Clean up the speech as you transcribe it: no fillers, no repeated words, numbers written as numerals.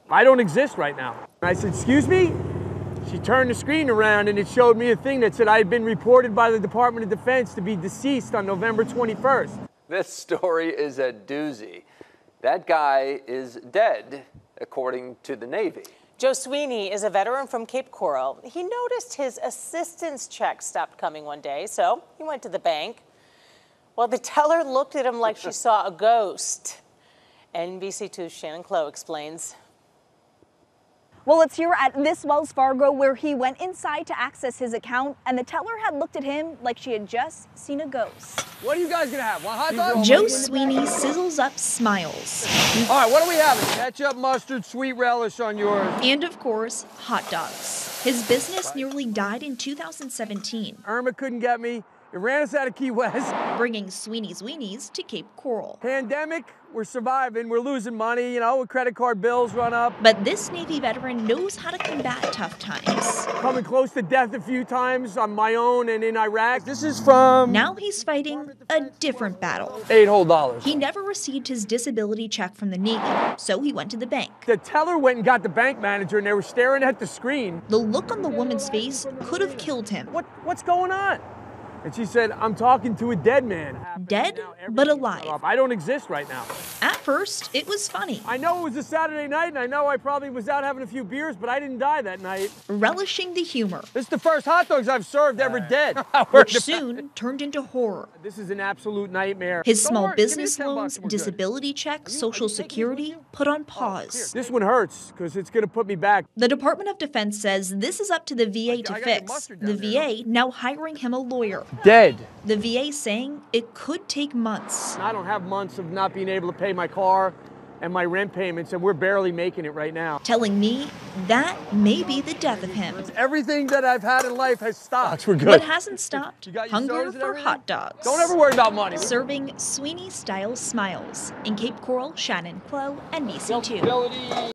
I don't exist right now. I said, excuse me? She turned the screen around and it showed me a thing that said I had been reported by the Department of Defense to be deceased on November 21st. This story is a doozy. That guy is dead, according to the Navy. Joe Sweeney is a veteran from Cape Coral. He noticed his assistance check stopped coming one day, so he went to the bank. Well, the teller looked at him like she saw a ghost. NBC2's Shannon Clow explains. Well, it's here at this Wells Fargo where he went inside to access his account, and the teller had looked at him like she had just seen a ghost. What are you guys gonna have? One hot dog? Joe Sweeney sizzles up smiles. All right, what are we having? Ketchup, mustard, sweet relish on yours. And of course, hot dogs. His business nearly died in 2017. Irma couldn't get me. It ran us out of Key West. Bringing Sweeney's Weenies to Cape Coral. Pandemic, we're surviving. We're losing money, you know, with credit card bills run up. But this Navy veteran knows how to combat tough times. Coming close to death a few times on my own and in Iraq. This is from... Now he's fighting a different battle. $8 whole. He never received his disability check from the Navy, so he went to the bank. The teller went and got the bank manager and they were staring at the screen. The look on the woman's face could have killed him. What's going on? And she said, I'm talking to a dead man. Dead, but alive. I don't exist right now. At first, it was funny. I know it was a Saturday night, and I know I probably was out having a few beers, but I didn't die that night. Relishing the humor. This is the first hot dogs I've served ever dead. Which soon turned into horror. This is an absolute nightmare. His small business loans, disability check, Social Security put on pause. This one hurts, because it's going to put me back. The Department of Defense says this is up to the VA to fix. The VA now hiring him a lawyer. Dead. The VA saying it could take months. I don't have months of not being able to pay my car and my rent payments, and we're barely making it right now. Telling me that may be the death of him. Everything that I've had in life has stopped. We're good. What hasn't stopped? You got your Hunger sodas and for everything? hot dogs. Don't ever worry about money. Serving Sweeney-style smiles. In Cape Coral, Shannon Clow, NBC2.